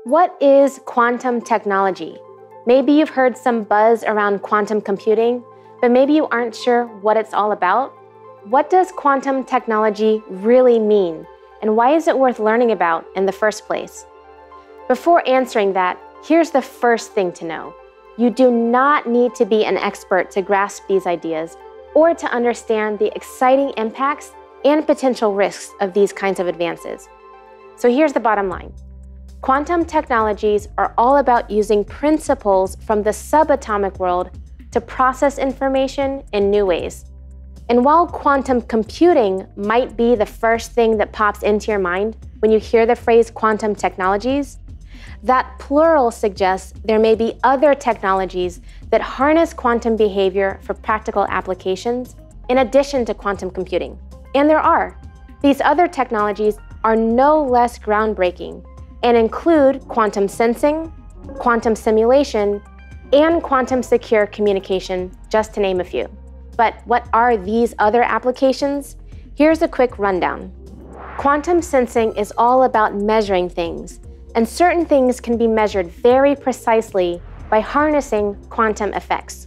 What is quantum technology? Maybe you've heard some buzz around quantum computing, but maybe you aren't sure what it's all about. What does quantum technology really mean, and why is it worth learning about in the first place? Before answering that, here's the first thing to know. You do not need to be an expert to grasp these ideas or to understand the exciting impacts and potential risks of these kinds of advances. So here's the bottom line. Quantum technologies are all about using principles from the subatomic world to process information in new ways. And while quantum computing might be the first thing that pops into your mind when you hear the phrase quantum technologies, that plural suggests there may be other technologies that harness quantum behavior for practical applications in addition to quantum computing. And there are. These other technologies are no less groundbreaking and include quantum sensing, quantum simulation, and quantum secure communication, just to name a few. But what are these other applications? Here's a quick rundown. Quantum sensing is all about measuring things, and certain things can be measured very precisely by harnessing quantum effects.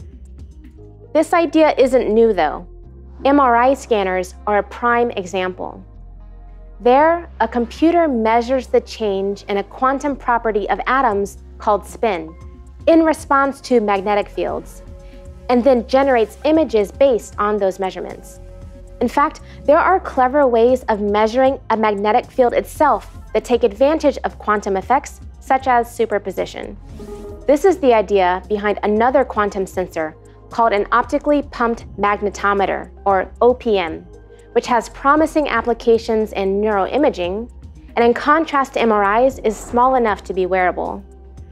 This idea isn't new, though. MRI scanners are a prime example. There, a computer measures the change in a quantum property of atoms called spin in response to magnetic fields, and then generates images based on those measurements. In fact, there are clever ways of measuring a magnetic field itself that take advantage of quantum effects, such as superposition. This is the idea behind another quantum sensor called an optically pumped magnetometer, or OPM, which has promising applications in neuroimaging, and in contrast to MRIs, is small enough to be wearable.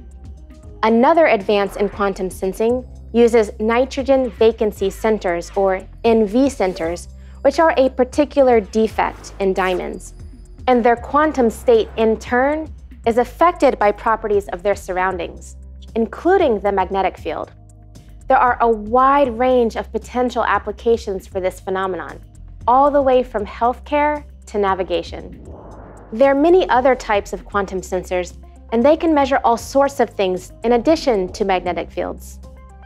Another advance in quantum sensing uses nitrogen vacancy centers, or NV centers, which are a particular defect in diamonds. And their quantum state, in turn, is affected by properties of their surroundings, including the magnetic field. There are a wide range of potential applications for this phenomenon, all the way from healthcare to navigation. There are many other types of quantum sensors, and they can measure all sorts of things in addition to magnetic fields.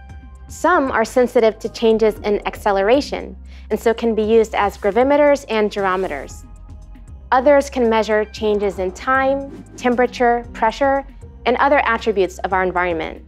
Some are sensitive to changes in acceleration, and so can be used as gravimeters and gyrometers. Others can measure changes in time, temperature, pressure, and other attributes of our environment.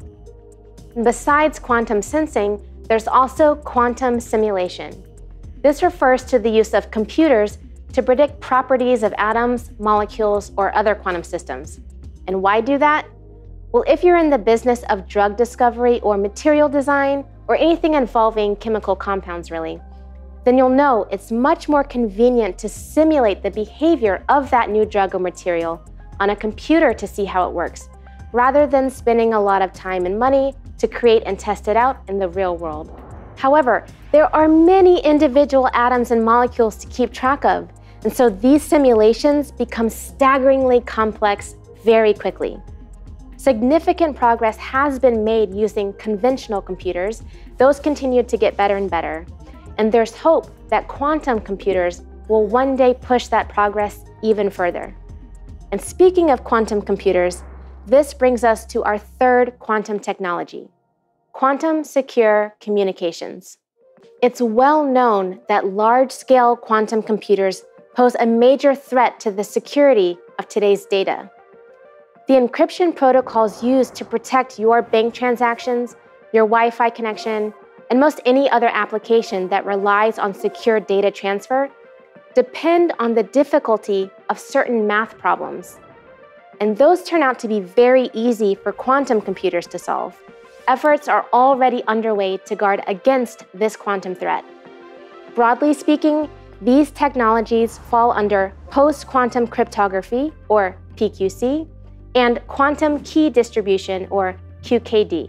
Besides quantum sensing, there's also quantum simulation. This refers to the use of computers to predict properties of atoms, molecules, or other quantum systems. And why do that? Well, if you're in the business of drug discovery or material design, or anything involving chemical compounds really, then you'll know it's much more convenient to simulate the behavior of that new drug or material on a computer to see how it works, rather than spending a lot of time and money to create and test it out in the real world. However, there are many individual atoms and molecules to keep track of, and so these simulations become staggeringly complex very quickly. Significant progress has been made using conventional computers. Those continue to get better and better, and there's hope that quantum computers will one day push that progress even further. And speaking of quantum computers, this brings us to our third quantum technology, quantum secure communications. It's well known that large-scale quantum computers pose a major threat to the security of today's data. The encryption protocols used to protect your bank transactions, your Wi-Fi connection, and most any other application that relies on secure data transfer depend on the difficulty of certain math problems. And those turn out to be very easy for quantum computers to solve. Efforts are already underway to guard against this quantum threat. Broadly speaking, these technologies fall under post-quantum cryptography, or PQC, and quantum key distribution, or QKD.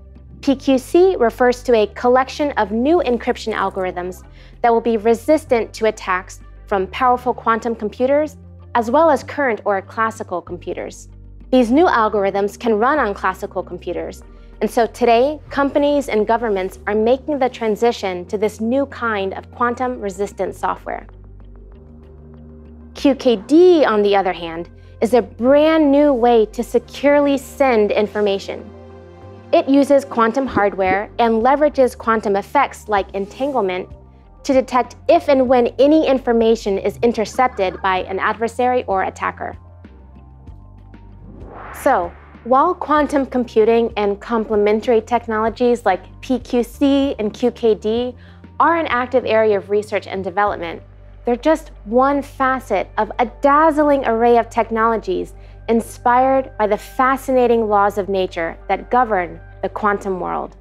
PQC refers to a collection of new encryption algorithms that will be resistant to attacks from powerful quantum computers, as well as current or classical computers. These new algorithms can run on classical computers, and so today, companies and governments are making the transition to this new kind of quantum-resistant software. QKD, on the other hand, is a brand new way to securely send information. It uses quantum hardware and leverages quantum effects like entanglement to detect if and when any information is intercepted by an adversary or attacker. So, while quantum computing and complementary technologies like PQC and QKD are an active area of research and development, they're just one facet of a dazzling array of technologies inspired by the fascinating laws of nature that govern the quantum world.